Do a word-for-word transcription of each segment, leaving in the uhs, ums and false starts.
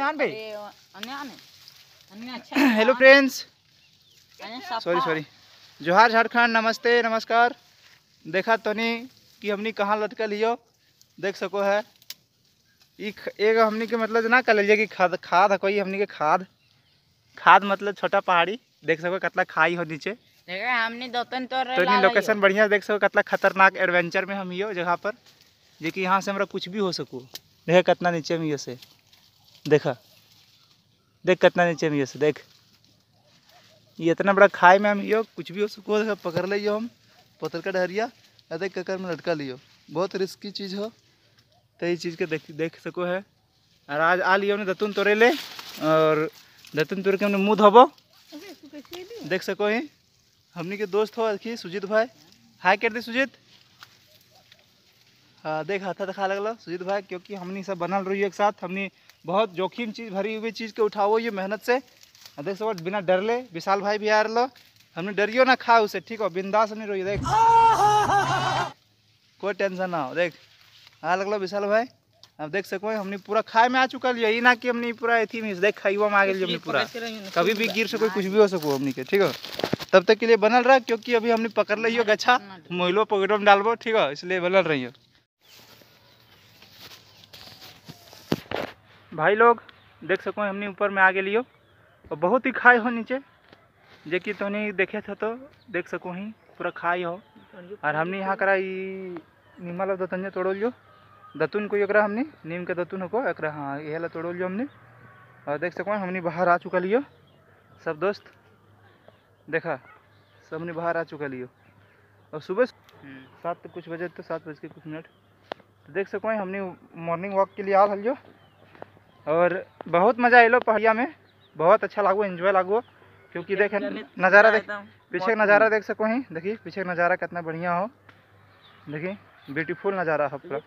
अनयान भाई hello friends, sorry sorry जोहार झारखंड, नमस्ते नमस्कार। देखा तो नहीं कि हमनी कहाँ लटकल हियो, देख सको है एक हमनी के मतलब ना कर लीजिए कि खाद खाद है कोई हमनी के खाद खाद मतलब छोटा पहाड़ी देख सको कतला खाई हो नीचे। हमने दो तीन तो नहीं लोकेशन बढ़िया देख सको कतला खतरनाक एडवेंचर में हम हियो जगह पर, जो कि यहाँ से हमारा कुछ भी हो सको। देख कितना नीचे में से देखा, देख कितना नीचे में से देख, ये इतना बड़ा खाई में हम हियो, कुछ भी हो सको। देखा पकड़ लियो हम पत्थर का डहरिया, देख ककर में लटका लियो, बहुत रिस्की चीज़ हो तो ये चीज़ के देख देख सको है। और आज आ लियो ने दतुन तोड़े ले, और दतुन तोड़ के हमने मुँह धोबो, देख सको ही हमनी के दोस्त हो देखिए सुजीत भाई, हाय कर दे सुजीत। हाँ देख हाथा दिखा लगल सुजीत भाई, क्योंकि हमनी सब बनल रही एक साथ, हमनी बहुत जोखिम चीज़ भरी हुई चीज़ के उठाओ ये मेहनत से, देख सको बिना डर ले। विशाल भाई भी आ रहा, हमने डरियो ना खा उसे, ठीक हो बिंदास नहीं रही, देख कोई टेंशन ना हो। देख आ लगलो विशाल भाई, अब देख सको हमने पूरा खाए में आ चुका लिया, ये ना कि हमने पूरा एथी में देख खाइवा में आ गई हमने पूरा, कभी भी गिर सको कुछ भी हो सको हमने के, ठीक हो। तब तक के लिए बनल रहा, क्योंकि अभी हमने पकड़ लियो गच्छा मोहलो पॉकेटो में डालबो, ठीक है, इसलिए बनल रही हो भाई लोग। देख सको हमने ऊपर में आ गए लियो, और बहुत ही खाई हो नीचे, जे कि तो नहीं देखे थे तो देख सको ही पूरा खाई हो। और हमने यहाँ करा नीमल दतंजा तोड़ो लियो, दतुन को एकरा हमने नीम के दतुन को एकरा, हाँ ये तोड़ो लियो हमने। और देख सको हमने बाहर आ चुका लियो सब दोस्त, देखा सब हमने बाहर आ चुका लियो, और सुबह सात कुछ बजे तो सात बज के कुछ मिनट, तो देख सको हमने मॉर्निंग वॉक के लिए आ लियो। और बहुत मज़ा आलो पहाड़िया में, बहुत अच्छा लागो, एंजॉय लागो, क्योंकि देख नज़ारा देख, पीछे नज़ारा देख सको ही, देखिए पीछे नज़ारा कितना बढ़िया हो, देखिए ब्यूटीफुल नज़ारा है पूरा,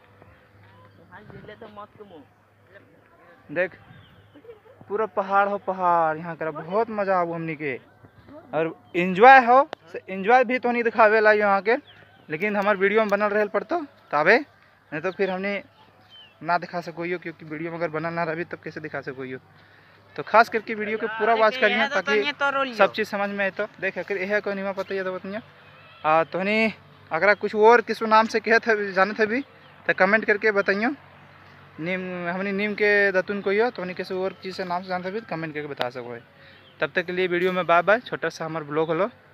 देख पूरा पहाड़ हो पहाड़, यहाँ कर बहुत मज़ा आओ हमनी के, और एंजॉय हो। एंजॉय भी तो नहीं दिखावे ला यहाँ के, लेकिन हमारे वीडियो में बनल रहे पड़तो तबे, नहीं तो फिर हमने ना दिखा सको यो, क्योंकि वीडियो में अगर बनल ना रही तब कैसे दिखा सको यो। तो खास करके वीडियो के पूरा वॉच करिए ताकि सब चीज़ समझ में आए। तो देख यह को नहीं पता है तो बतिया आ तो नहीं, अगर कुछ और किस नाम से कहे थे जाने थे भी तो कमेंट करके बताइए। नीम हमने नीम के दतुन को यो तो किसी और चीज़ से नाम से जानते भी कमेंट करके बता सको है। तब तक के लिए वीडियो में बाय बाय, छोटा सा हमारा ब्लॉग हलो।